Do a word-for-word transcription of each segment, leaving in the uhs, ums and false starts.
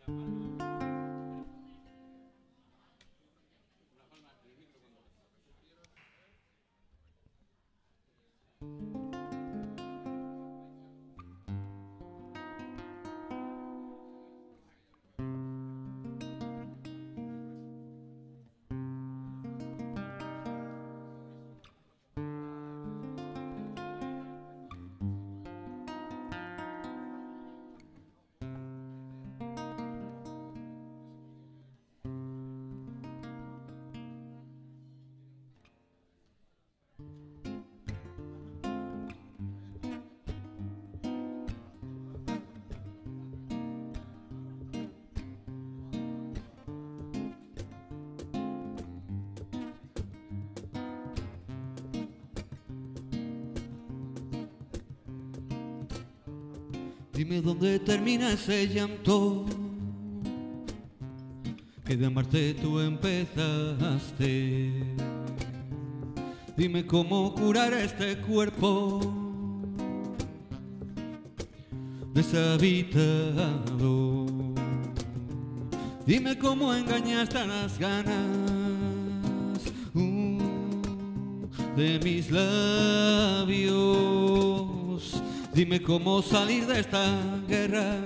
Dime dónde termina ese llanto que de amarte tú empezaste. Dime cómo curar este cuerpo deshabitado. Dime cómo engañaste a las ganas uh, de mis labios. Dime cómo salir de esta guerra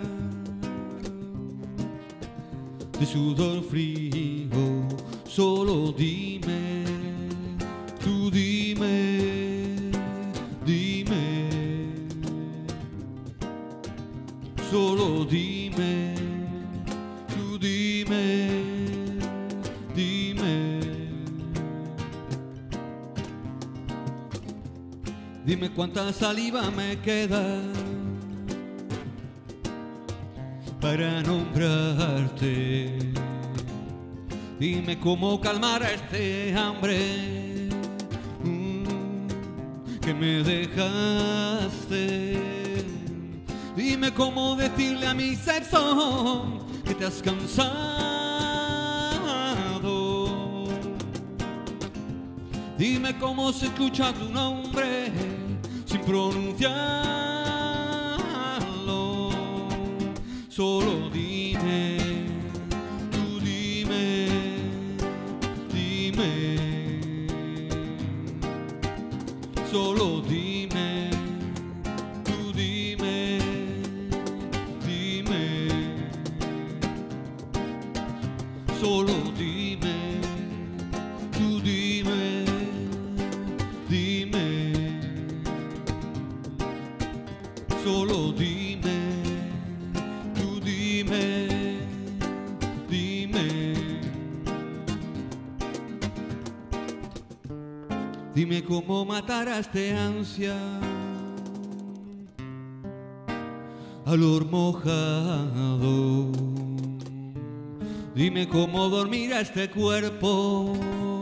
de sudor frío. Solo dime, tú dime, dime. Solo dime, tú dime, dime. Dime cuánta saliva me queda para nombrarte. Dime cómo calmar este hambre mm, que me dejaste. Dime cómo decirle a mi sexo que te has cansado. Dime cómo se escucha tu nombre sin pronunciarlo. Solo dime, tú dime, dime. Solo dime, tú dime, dime. Solo dime, tú dime, dime. Solo dime, tú dime, dime. Dime cómo matar a este ansia, olor mojado. Dime cómo dormir a este cuerpo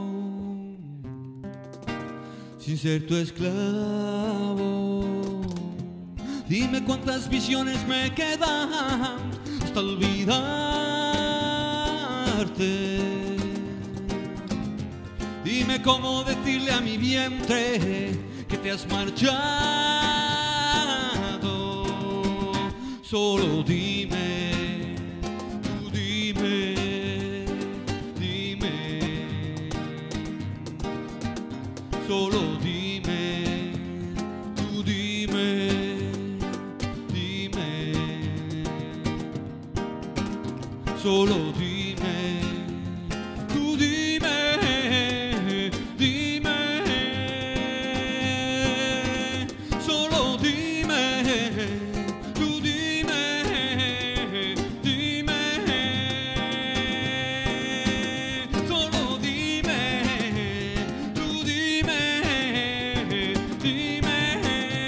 sin ser tu esclavo. Dime cuántas visiones me quedan hasta olvidarte. Dime cómo decirle a mi vientre que te has marchado. Solo dime, tú dime, dime. Solo dime, tú dime, dime. Solo dime, tú dime, dime. Solo dime, tú dime, dime. Solo dime, tú dime, dime.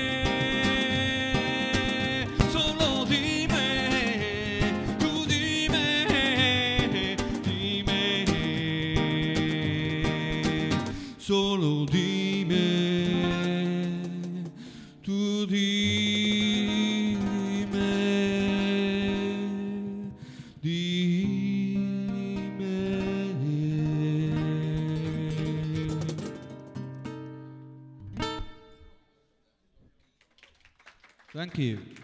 Solo dime, tú dime, dime. Solo dime, tú dime, dime. Thank you.